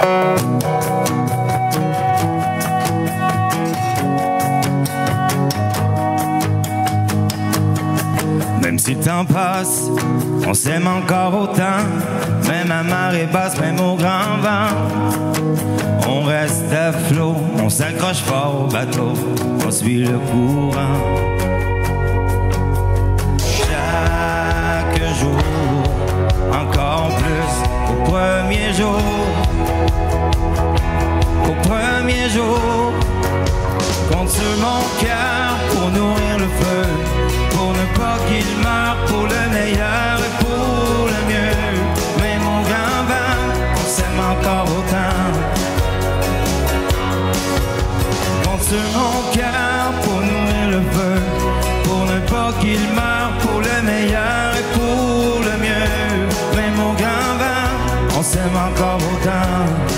Même si le temps passe, on s'aime encore autant. Même à marée basse, même au grand vent, on reste à flot, on s'accroche fort au bateau, on suit le courant. Chaque jour, encore plus qu'au premier jour. Au premier jour, compte sur mon cœur pour nourrir le feu, pour ne pas qu'il meure, pour le meilleur et pour le mieux. Mais mon grand vent, on s'aime encore autant. Compte sur mon cœur pour nourrir le feu, pour ne pas qu'il meure, pour le meilleur et pour le mieux. Mais mon grand vent, on s'aime encore autant.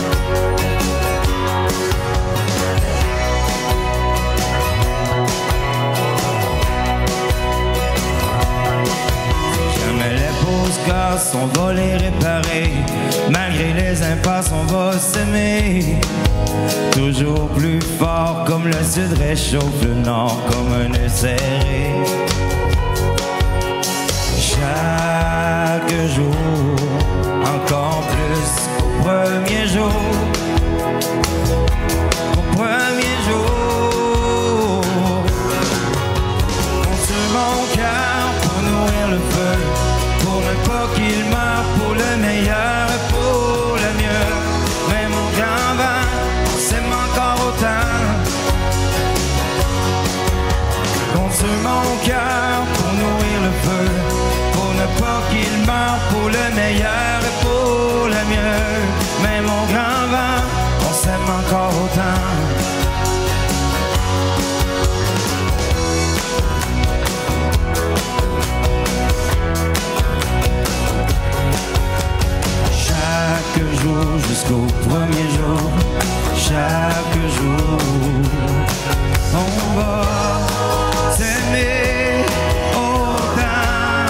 On va les réparer, malgré les impasses on va s'aimer. Toujours plus fort comme le sud réchauffe le nord comme un nœud serré. Chaque jour, encore plus qu'au premier jour. Au premier jour, compte sur mon cœur pour nourrir le feu, pour ne pas qu'il meure, pour le meilleur et pour le mieux. Mais mon grand vent, on s'aime encore autant. Compte sur mon cœur pour nourrir le feu, pour ne pas qu'il meure, pour le meilleur et pour le mieux. Mais mon grand vent, on s'aime encore autant. Jusqu'au premier jour, chaque jour, on va s'aimer autant.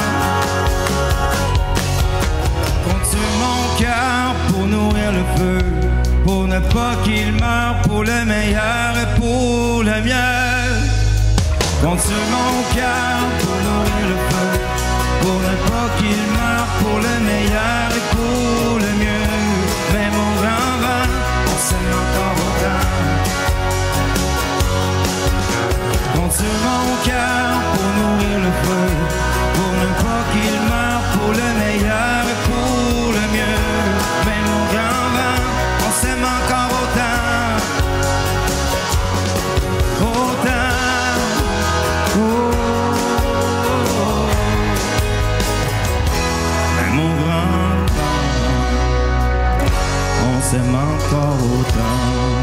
Compte sur mon cœur pour nourrir le feu, pour ne pas qu'il meure, pour le meilleur et pour le mieux. Compte sur mon cœur pour nourrir le feu, pour ne pas qu'il meure, pour le meilleur et pour le mieux. Mais mon grand vent, on s'aime encore autant. Compte sur mon cœur pour nourrir le feu, pour ne pas qu'il meure, pour le meilleur et pour le mieux. Mais mon grand vent, on s'aime encore autant. Autant. Oh. Mais mon grand vent, on s'aime encore autant.